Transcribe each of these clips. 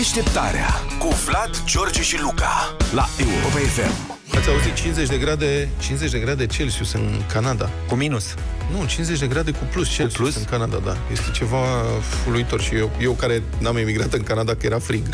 Deșteptarea cu Vlad, George și Luca la Europa FM. Ați auzit 50 de grade Celsius în Canada. Cu minus? Nu, 50 de grade cu plus Celsius în Canada, da. Este ceva uluitor și eu care n-am emigrat în Canada, că era frig.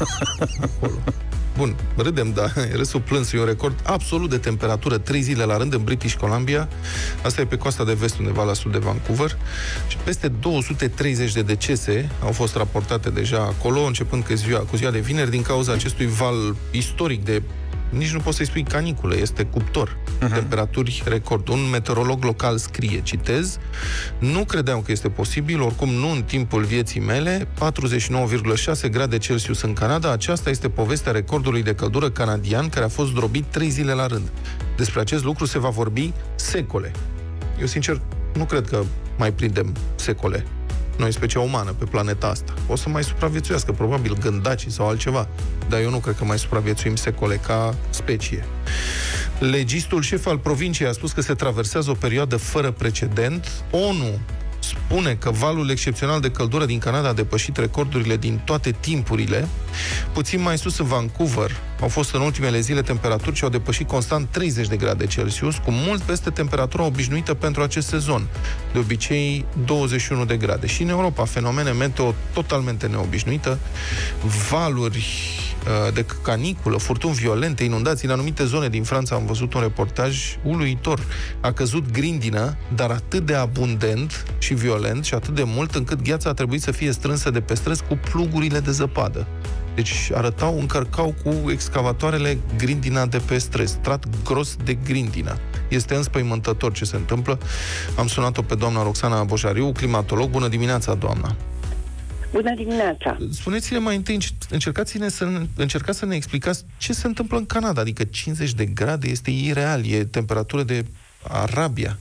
Bun, râdem, dar râsul plâns, e un record absolut de temperatură, 3 zile la rând în British Columbia. Asta e pe coasta de vest, undeva la sud de Vancouver. Și peste 230 de decese au fost raportate deja acolo, începând cu ziua de vineri, din cauza acestui val istoric de... Nici nu poți să-i spui caniculă, este cuptor. Temperaturi record. Un meteorolog local scrie, citez: "Nu credeam că este posibil, oricum nu în timpul vieții mele, 49,6 grade Celsius în Canada. Aceasta este povestea recordului de căldură canadian care a fost drobit 3 zile la rând. Despre acest lucru se va vorbi secole." Eu, sincer, nu cred că mai prindem secole noi, specia umană, pe planeta asta. O să mai supraviețuiască, probabil, gândacii sau altceva, dar eu nu cred că mai supraviețuim secole ca specie. Legistul șef al provinciei a spus că se traversează o perioadă fără precedent. ONU spune că valul excepțional de căldură din Canada a depășit recordurile din toate timpurile. Puțin mai sus, în Vancouver, au fost în ultimele zile temperaturi ce au depășit constant 30 de grade Celsius, cu mult peste temperatura obișnuită pentru acest sezon, de obicei 21 de grade. Și în Europa, fenomene meteo totalmente neobișnuită, valuri de caniculă, furtuni violente, inundații. În anumite zone din Franța am văzut un reportaj uluitor. A căzut grindină, dar atât de abundent și violent și atât de mult încât gheața a trebuit să fie strânsă de pe străzi cu plugurile de zăpadă. Deci încărcau cu excavatoarele grindina de pe străzi, strat gros de grindină. Este înspăimântător ce se întâmplă. Am sunat-o pe doamna Roxana Boșariu, climatolog. Bună dimineața, doamna! Bună dimineața! Spuneți-ne mai întâi, încercați să ne explicați ce se întâmplă în Canada. Adică 50 de grade este ireal, e temperatură de Arabia.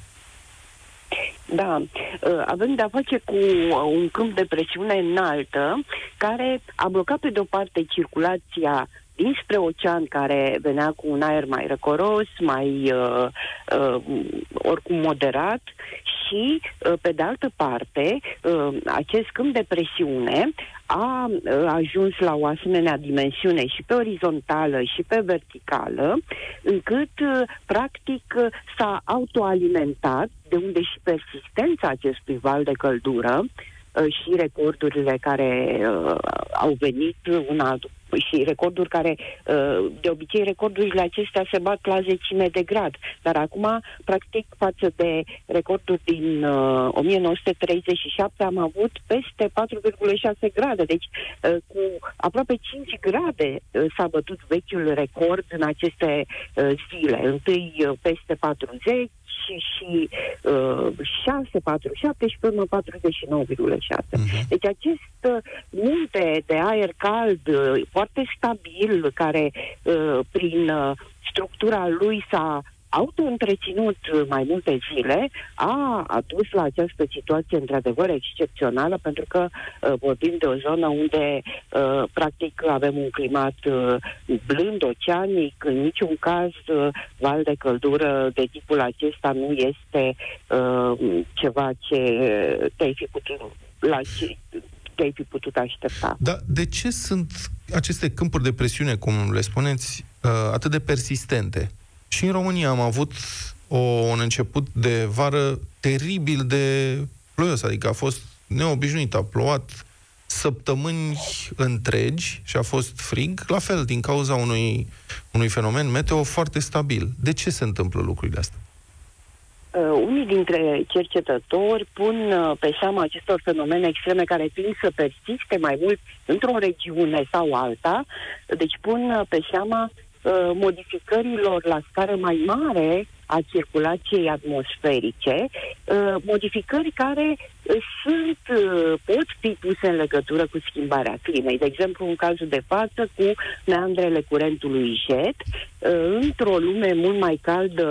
Da, avem de-a face cu un câmp de presiune înaltă care a blocat pe de-o parte circulația dinspre ocean, care venea cu un aer mai răcoros, mai oricum moderat, și pe de altă parte acest câmp de presiune a ajuns la o asemenea dimensiune și pe orizontală și pe verticală, încât practic s-a autoalimentat, de unde și persistența acestui val de căldură și recordurile care au venit și recorduri care, de obicei, recordurile acestea se bat la zecime de grad. Dar acum, practic, față de recorduri din 1937, am avut peste 4,6 grade. Deci, cu aproape 5 grade s-a bătut vechiul record în aceste zile. Întâi peste 40, și 6,47 și până 49,6. Deci acest munte de aer cald foarte stabil, care prin structura lui s-a auto-întreținut mai multe zile, a adus la această situație într-adevăr excepțională, pentru că vorbim de o zonă unde practic avem un climat blând, oceanic. În niciun caz val de căldură de tipul acesta nu este ceva ce te-ai fi putut aștepta. Dar de ce sunt aceste câmpuri de presiune, cum le spuneți, atât de persistente? Și în România am avut un început de vară teribil de ploios, adică a fost neobișnuit, a plouat săptămâni întregi și a fost frig, la fel, din cauza unui fenomen meteo foarte stabil. De ce se întâmplă lucrurile astea? Unii dintre cercetători pun pe seama acestor fenomene extreme care tind să persiste mai mult într-o regiune sau alta, deci pun pe seama modificărilor la scară mai mare a circulației atmosferice, modificări care pot fi puse în legătură cu schimbarea climei. De exemplu, în cazul de față, cu meandrele curentului jet, într-o lume mult mai caldă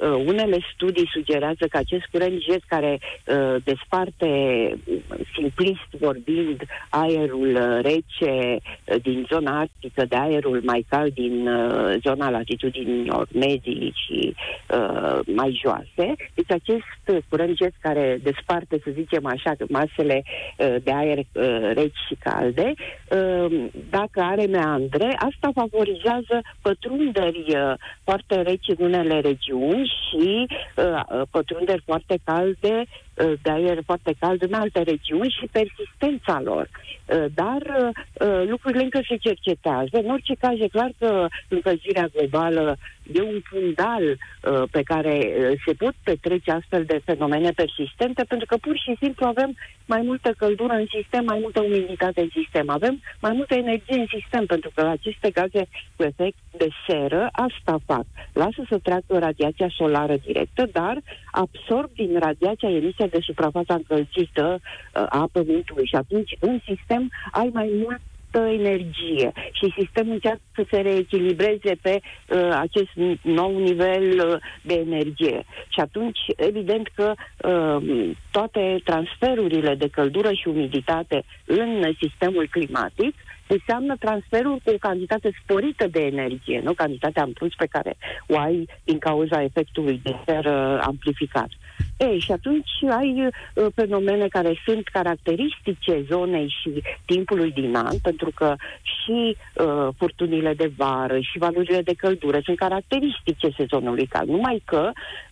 unele studii sugerează că acest curent jet care desparte, simplist vorbind, aerul rece din zona arctică de aerul mai cald din zona latitudinilor medii și mai joase. Deci acest curent jet care desparte, să zicem așa, masele de aer reci și calde, dacă are meandre, asta favorizează pătrunderi foarte reci în unele regiuni și pătrunderi foarte calde, de aer foarte cald în alte regiuni și persistența lor. Dar lucrurile încă se cercetează. În orice caz, e clar că încălzirea globală e un fundal pe care se pot petrece astfel de fenomene persistente, pentru că pur și simplu avem mai multă căldură în sistem, mai multă umiditate în sistem. Avem mai multă energie în sistem, pentru că aceste gaze cu efect de seră asta fac. Lasă să treacă radiația solară directă, dar absorb din radiația emisă de suprafața încălzită a Pământului și atunci în sistem ai mai multă energie și sistemul încearcă să se reechilibreze pe acest nou nivel de energie. Și atunci, evident că toate transferurile de căldură și umiditate în sistemul climatic înseamnă transferul cu o cantitate sporită de energie, nu cantitatea în plus pe care o ai din cauza efectului de seră amplificat. Și atunci ai fenomene care sunt caracteristice zonei și timpului din an, pentru că și furtunile de vară și valurile de căldură sunt caracteristice sezonului cald, numai că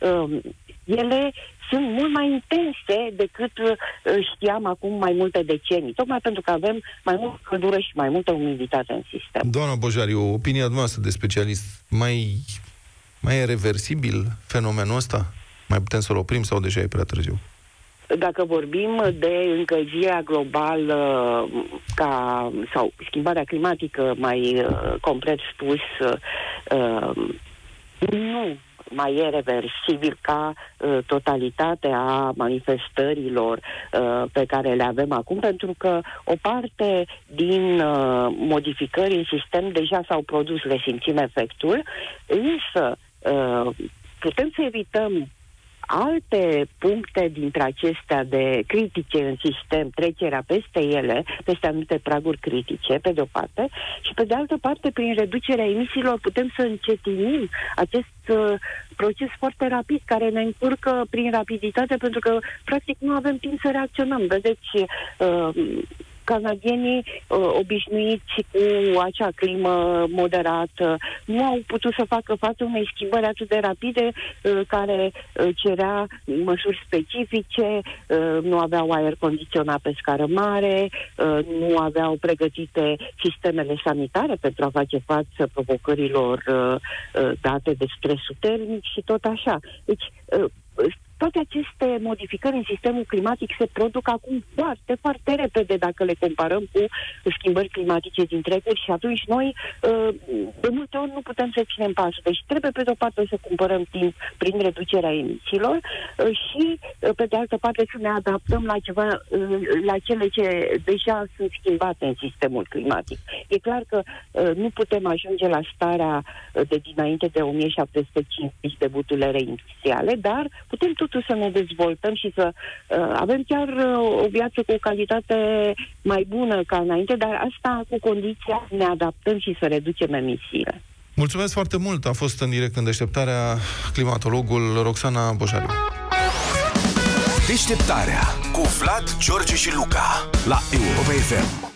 ele sunt mult mai intense decât știam acum mai multe decenii, tocmai pentru că avem mai multă căldură și mai multă umiditate în sistem. Doamna Bojariu, opinia dumneavoastră de specialist, mai e reversibil fenomenul ăsta? Mai putem să-l oprim sau deja e prea târziu? Dacă vorbim de încălzirea globală sau schimbarea climatică, mai complet spus, nu mai e reversibil ca totalitatea manifestărilor pe care le avem acum, pentru că o parte din modificări în sistem deja s-au produs, le simțim efectul, însă putem să evităm alte puncte dintre acestea de critice în sistem, trecerea peste ele, peste anumite praguri critice, pe de-o parte, și pe de altă parte, prin reducerea emisiilor, putem să încetinim acest proces foarte rapid, care ne încurcă prin rapiditate, pentru că, practic, nu avem timp să reacționăm. Vedeți, canadienii obișnuiți cu acea climă moderată nu au putut să facă față unei schimbări atât de rapide care cerea măsuri specifice, nu aveau aer condiționat pe scară mare, nu aveau pregătite sistemele sanitare pentru a face față provocărilor date de stresul termic și tot așa. Deci, toate aceste modificări în sistemul climatic se produc acum foarte, foarte repede dacă le comparăm cu schimbări climatice din trecut și atunci noi de multe ori nu putem să ținem pasul. Deci trebuie pe de-o parte să cumpărăm timp prin reducerea emisiilor și pe de altă parte să ne adaptăm la ceva, la cele ce deja sunt schimbate în sistemul climatic. E clar că nu putem ajunge la starea de dinainte de 1750 debuturile reindustriale, dar putem totuși să ne dezvoltăm și să avem chiar o viață cu o calitate mai bună ca înainte, dar asta cu condiția să ne adaptăm și să reducem emisiile. Mulțumesc foarte mult! A fost în direct în Deșteptarea climatologul Roxana Bojariu. Deșteptarea cu Vlad, George și Luca la Europa FM.